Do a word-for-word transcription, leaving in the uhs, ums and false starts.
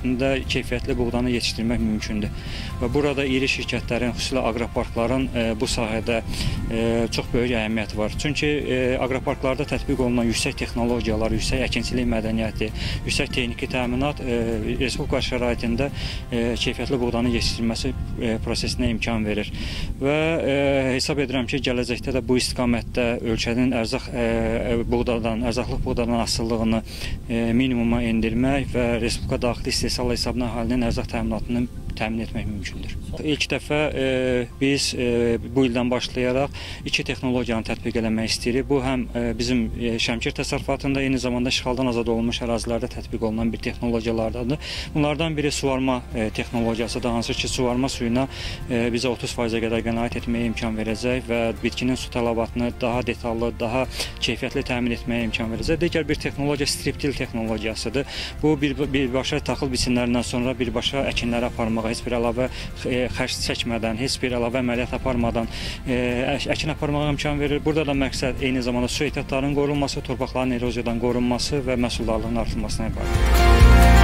müddətində keyfiyyətli buğdanı yetişdirmək mümkündür. Və burada iri şirkətlərin, xüsusilə aqroparkların bu sahədə çox böyük əhəmiyyəti var. Çünki aqroparklarda tətbiq olunan yüksək texnologiyalar, yüksək əkinçilik mədəniyyəti, yüksək texniki təminat respublika şəraitində keyfiyyətli buğdanın yetişdirilməsi prosesinə imkan verir. Və hesab edirəm ki, gələcəkdə də bu istiqamətdə ölkənin ərzaq buğdadan, ərzaqlıq buğdadan asılılığını minimuma endirmək və respublika daxili istehsal hesabına əhalinin ərzaq təminatını təmin etmək mümkündür. İlk dəfə e, biz e, bu ildən başlayaraq iki texnologiyanı tətbiq eləmək istəyirik. Bu həm e, bizim e, Şəmkir təsərrüfatında, eyni zamanda işğaldan azad olunmuş ərazilərdə tətbiq olunan bir texnologiyalardandır. Bunlardan biri suvarma e, texnologiyasıdır, hansı ki, suvarma suyuna e, bizə otuz faizə qədər qənaət etməyə imkan verəcək və bitkinin su tələbatını daha detallı, daha keyfiyyətli təmin etməyə imkan verəcək. Digər bir texnologiya striptil texnologiyasıdır. Bu, bir, birbaşa taxıl biçimlərindən sonra birbaşa əkinlərə aparmağa, heç bir əlavə xərc çəkmədən, heç bir əlavə əməliyyat aparmadan əkin aparmağa imkan verir. Burada da məqsəd eyni zamanda su ehtiyatlarının qorunması, torpaqların eroziyadan qorunması və məhsuldarlığın artırılmasına ibarətdir.